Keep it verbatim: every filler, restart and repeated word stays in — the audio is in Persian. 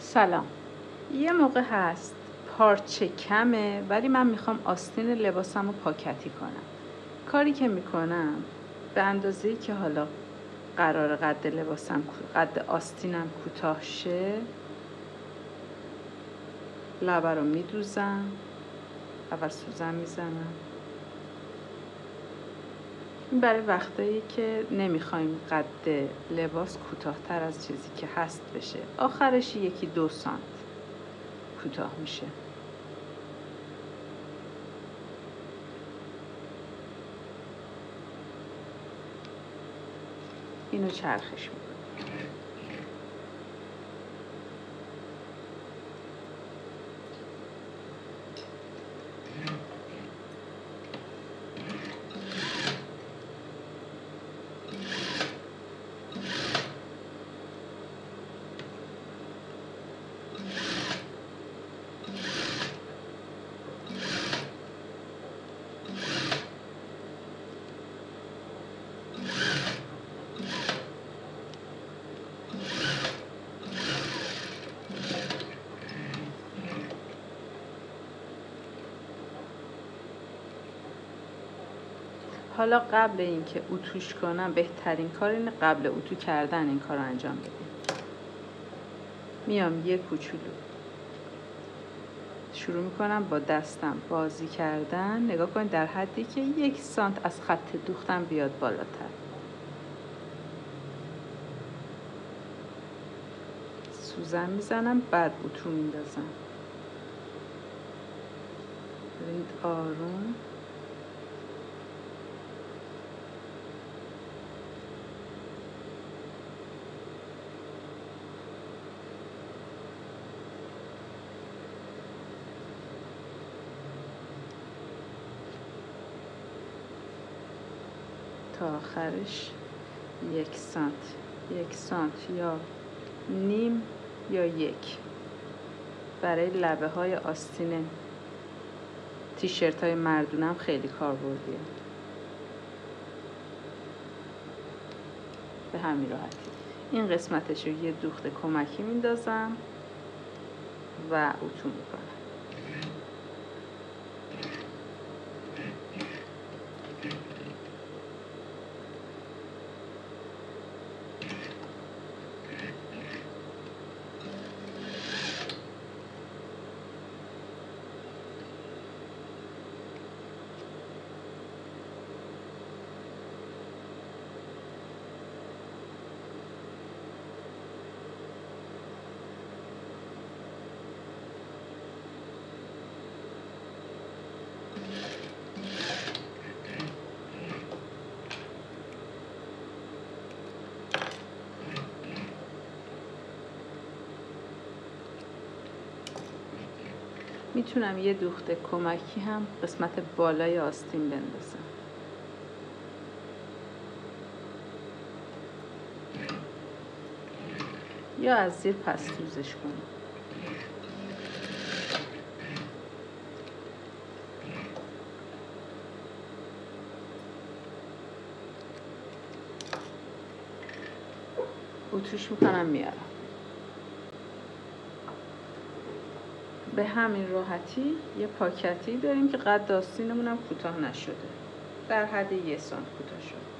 سلام. یه موقع هست پارچه کمه ولی من میخوام آستین لباسم رو پاکتی کنم. کاری که میکنم به اندازه‌ای که حالا قرار قد لباسم قد آستینم کوتاه شه، لبه رو میدوزم، اول سوزن میزنم. این برای وقتایی که نمیخوایم قد لباس کوتاه‌تر از چیزی که هست بشه. آخرش یکی دو سانت کوتاه میشه. اینو چرخش میکنم. حالا قبل اینکه اتوش کنم بهترین کار اینه قبل اتو کردن این کار رو انجام بدیم. میام یه کوچولو شروع میکنم با دستم بازی کردن. نگاه کنید در حدی که یک سانت از خط دوختم بیاد بالاتر. سوزن میزنم، بعد اتو میندازم. برید آروم. تا آخرش یک سانت یک سانت یا نیم یا یک. برای لبه های آستین تیشرت های مردونم خیلی کاربردیه. به همین راحتی این قسمتش رو یه دوخت کمکی میندازم و اتو میکنم. میتونم یه دوخت کمکی هم قسمت بالای آستین بندازم. یا از زیر پس دوزش کنم. اتوش میکنم میارم. به همین راحتی یه پاکتی داریم که قد آستینمون هم کوتاه نشده. در حد یه سانت کوتاه شده.